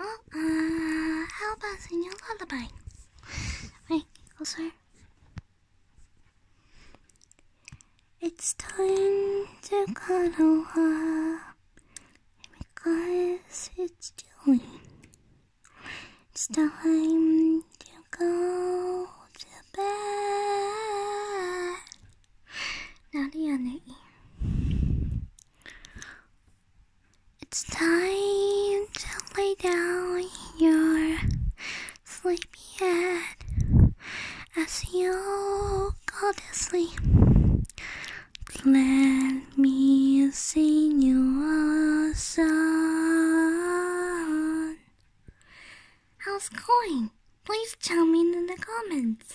How about singing a lullaby? Wait, closer. It's time to cuddle up because it's chilly. It's time to go to bed. Now the other ear. It's time to lay down in your sleepy head as you go to sleep. Let me sing you a song. How's it going? Please tell me in the comments.